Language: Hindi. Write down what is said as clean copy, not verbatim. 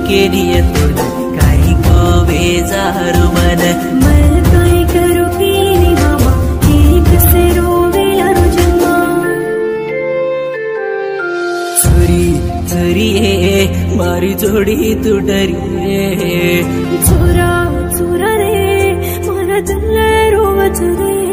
के लिए तोड़ काई को बेजार मन मैं काई करू पीनी मामा एक से रोवेला रो जन्मा छोरी छोरी मारी जोड़ी तू डरी छोरा छोरा रे मारा दिल रोवत रे